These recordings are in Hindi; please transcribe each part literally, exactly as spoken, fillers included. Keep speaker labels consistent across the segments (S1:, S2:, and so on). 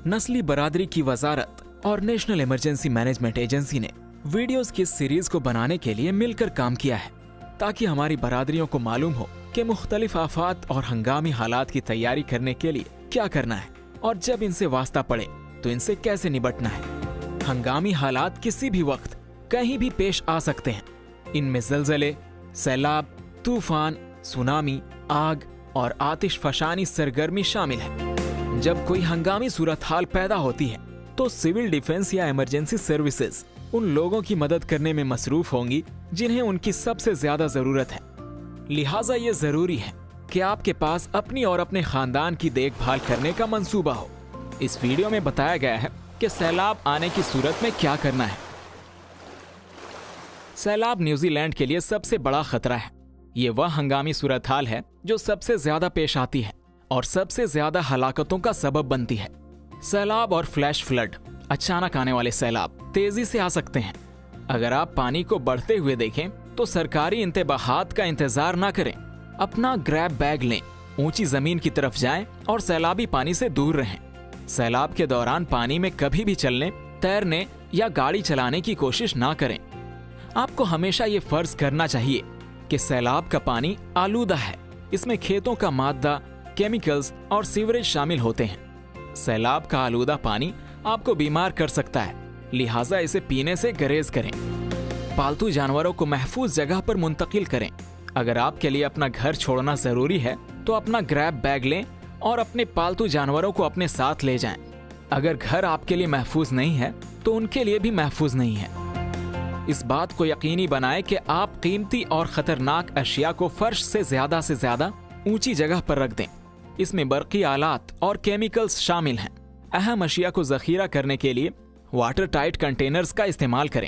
S1: नस्ली बरादरी की वजारत और नेशनल इमरजेंसी मैनेजमेंट एजेंसी ने वीडियोस की इस सीरीज को बनाने के लिए मिलकर काम किया है, ताकि हमारी बरादरियों को मालूम हो कि मुख्तलिफ आफात और हंगामी हालात की तैयारी करने के लिए क्या करना है और जब इनसे वास्ता पड़े तो इनसे कैसे निपटना है। हंगामी हालात किसी भी वक्त कहीं भी पेश आ सकते हैं। इनमें ज़लज़ले, सैलाब, तूफान, सुनामी, आग और आतिशफशानी सरगर्मी शामिल है। जब कोई हंगामी सूरत हाल पैदा होती है तो सिविल डिफेंस या इमरजेंसी सर्विसेज उन लोगों की मदद करने में मसरूफ होंगी जिन्हें उनकी सबसे ज्यादा जरूरत है। लिहाजा ये जरूरी है कि आपके पास अपनी और अपने खानदान की देखभाल करने का मंसूबा हो। इस वीडियो में बताया गया है कि सैलाब आने की सूरत में क्या करना है। सैलाब न्यूजीलैंड के लिए सबसे बड़ा खतरा है। ये वह हंगामी सूरत हाल है जो सबसे ज्यादा पेश आती है और सबसे ज्यादा हलाकतों का सबब बनती है। सैलाब और फ्लैश फ्लड, अचानक आने वाले सैलाब तेजी से आ सकते हैं। अगर आप पानी को बढ़ते हुए देखें तो सरकारी इंतबाहात का इंतजार ना करें। अपना ग्रैब बैग लें, ऊंची जमीन की तरफ जाएं और सैलाबी पानी से दूर रहें। सैलाब के दौरान पानी में कभी भी चलने, तैरने या गाड़ी चलाने की कोशिश ना करें। आपको हमेशा ये फर्ज करना चाहिए कि सैलाब का पानी आलूदा है। इसमें खेतों का मादा, केमिकल्स और सीवरेज शामिल होते हैं। सैलाब का आलूदा पानी आपको बीमार कर सकता है, लिहाजा इसे पीने से गुरेज करें। पालतू जानवरों को महफूज जगह पर मुंतकिल करें। अगर आपके लिए अपना घर छोड़ना जरूरी है तो अपना ग्रैब बैग लें और अपने पालतू जानवरों को अपने साथ ले जाएं। अगर घर आपके लिए महफूज नहीं है तो उनके लिए भी महफूज नहीं है। इस बात को यकीनी बनाएं कि आप कीमती और खतरनाक अशिया को फर्श से ज्यादा से ज्यादा ऊंची जगह पर रख दें। इसमें बरकी आलात और केमिकल्स शामिल हैं। अहम अशिया को जखीरा करने के लिए वाटर टाइट कंटेनर्स का इस्तेमाल करें।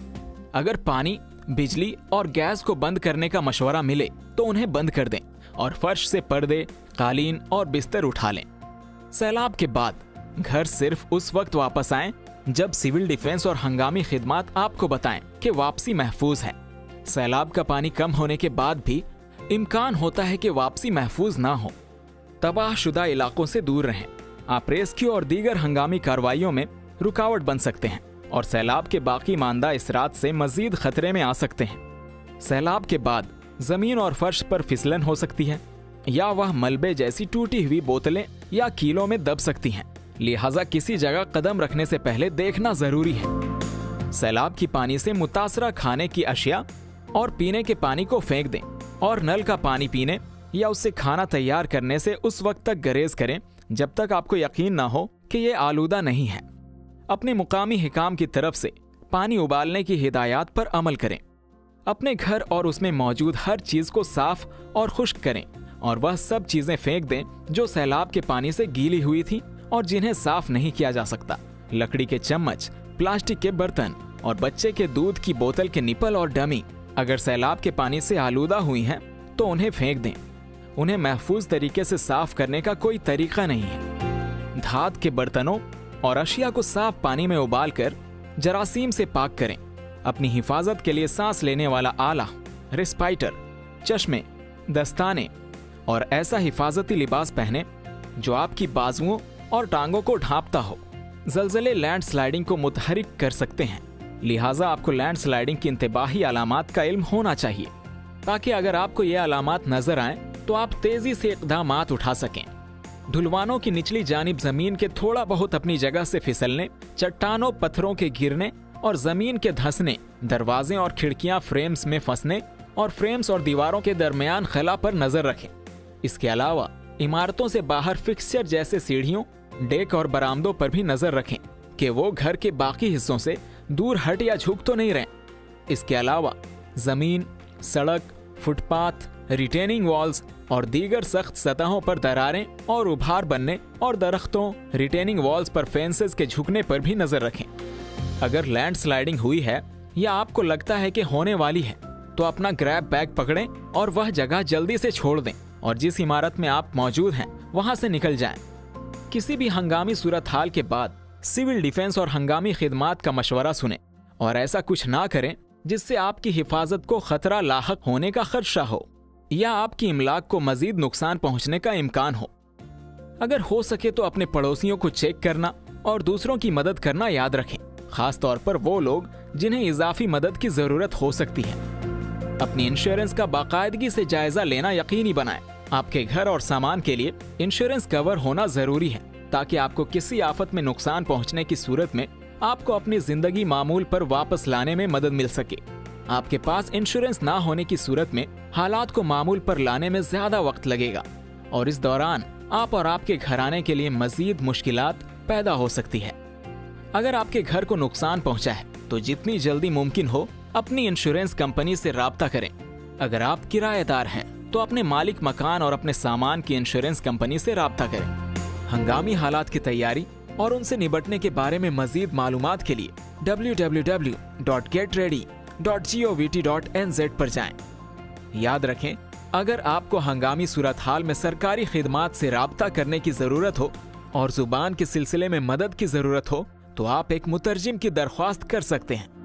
S1: अगर पानी, बिजली और गैस को बंद करने का मशवरा मिले तो उन्हें बंद कर दें और फर्श से पर्दे, कालीन और बिस्तर उठा लें। सैलाब के बाद घर सिर्फ उस वक्त वापस आएं जब सिविल डिफेंस और हंगामी खिदमात आपको बताएं कि वापसी महफूज है। सैलाब का पानी कम होने के बाद भी इम्कान होता है कि वापसी महफूज ना हो। तबाहशुदा इलाकों से दूर रहें। आप रेस्क्यू और दीगर हंगामी कार्रवाइयों में रुकावट बन सकते हैं और सैलाब के बाकी मानदा इसरात से मजीद खतरे में आ सकते हैं। सैलाब के बाद जमीन और फर्श पर फिसलन हो सकती है या वह मलबे जैसी टूटी हुई बोतलें या कीलों में दब सकती हैं। लिहाजा किसी जगह कदम रखने से पहले देखना जरूरी है। सैलाब की पानी से मुतासरा खाने की अशिया और पीने के पानी को फेंक दें और नल का पानी पीने या उससे खाना तैयार करने से उस वक्त तक गुरेज करें जब तक आपको यकीन ना हो कि ये आलूदा नहीं है। अपने मुकामी हिकाम की तरफ से पानी उबालने की हिदायत पर अमल करें। अपने घर और उसमें मौजूद हर चीज को साफ और खुश्क करें और वह सब चीजें फेंक दें जो सैलाब के पानी से गीली हुई थी और जिन्हें साफ नहीं किया जा सकता। लकड़ी के चम्मच, प्लास्टिक के बर्तन और बच्चे के दूध की बोतल के निपल और डमी अगर सैलाब के पानी से आलूदा हुई हैं तो उन्हें फेंक दें। उन्हें महफूज तरीके से साफ करने का कोई तरीका नहीं है। धात के बर्तनों और अशिया को साफ पानी में उबालकर जरासीम से पाक करें। अपनी हिफाजत के लिए सांस लेने वाला आला, रिस्पाइटर, चश्मे, दस्ताने और ऐसा हिफाजती लिबास पहने जो आपकी बाजुओं और टांगों को ढांपता हो। ज़लज़ले लैंडस्लाइडिंग को मुतहरिक कर सकते हैं, लिहाजा आपको लैंडस्लाइडिंग की इंतबाही अलामात का इल्म होना चाहिए ताकि अगर आपको ये अलामात नजर आए तो आप तेजी से इक़दामात उठा सकें। ढुलवानों की निचली जानिब जमीन के थोड़ा बहुत अपनी जगह से फिसलने, चट्टानों पत्थरों के गिरने और जमीन के धंसने, दरवाजे और खिड़कियां फ्रेम्स में फंसने और फ्रेम्स और दीवारों के दरमियान खला पर नजर रखें। इसके अलावा इमारतों से बाहर फिक्सचर जैसे सीढ़ियों, डेक और बरामदों पर भी नजर रखें कि वो घर के बाकी हिस्सों से दूर हट या झुक तो नहीं रहे। इसके अलावा जमीन, सड़क, फुटपाथ, रिटेनिंग वॉल्स और दीगर सख्त सतहों पर दरारें और उभार बनने और दरख्तों, रिटेनिंग वॉल्स पर फेंसेस के झुकने पर भी नजर रखें। अगर लैंडस्लाइडिंग हुई है या आपको लगता है कि होने वाली है तो अपना ग्रैब बैग पकड़ें और वह जगह जल्दी से छोड़ दें और जिस इमारत में आप मौजूद हैं वहां से निकल जाएं। किसी भी हंगामी सूरत हाल के बाद सिविल डिफेंस और हंगामी खिदमात का मशवरा सुनें और ऐसा कुछ ना करें जिससे आपकी हिफाजत को खतरा लाहक होने का खदशा हो या आपकी इमलाक को मजीद नुकसान पहुंचने का इम्कान हो। अगर हो सके तो अपने पड़ोसियों को चेक करना और दूसरों की मदद करना याद रखें, खास तौर पर वो लोग जिन्हें इजाफी मदद की जरूरत हो सकती है। अपनी इंश्योरेंस का बाकायदगी से जायजा लेना यकीनी बनाएं। आपके घर और सामान के लिए इंश्योरेंस कवर होना जरूरी है, ताकि आपको किसी आफत में नुकसान पहुंचने की सूरत में आपको अपनी जिंदगी मामूल पर वापस लाने में मदद मिल सके। आपके पास इंश्योरेंस ना होने की सूरत में हालात को मामूल पर लाने में ज्यादा वक्त लगेगा और इस दौरान आप और आपके घराने के लिए मजीद मुश्किलात पैदा हो सकती है। अगर आपके घर को नुकसान पहुंचा है तो जितनी जल्दी मुमकिन हो अपनी इंश्योरेंस कंपनी से राब्ता करें। अगर आप किराएदार हैं तो अपने मालिक मकान और अपने सामान की इंश्योरेंस कंपनी से राब्ता करें। हंगामी हालात की तैयारी और उनसे निपटने के बारे में मजीद मालूमात के लिए W W W dot get ready dot G O V T dot N Z पर जाएं। याद रखें, अगर आपको हंगामी सूरत हाल में सरकारी खिदमात से राब्ता करने की जरूरत हो और जुबान के सिलसिले में मदद की जरूरत हो तो आप एक मुतरजिम की दरख्वास्त कर सकते हैं।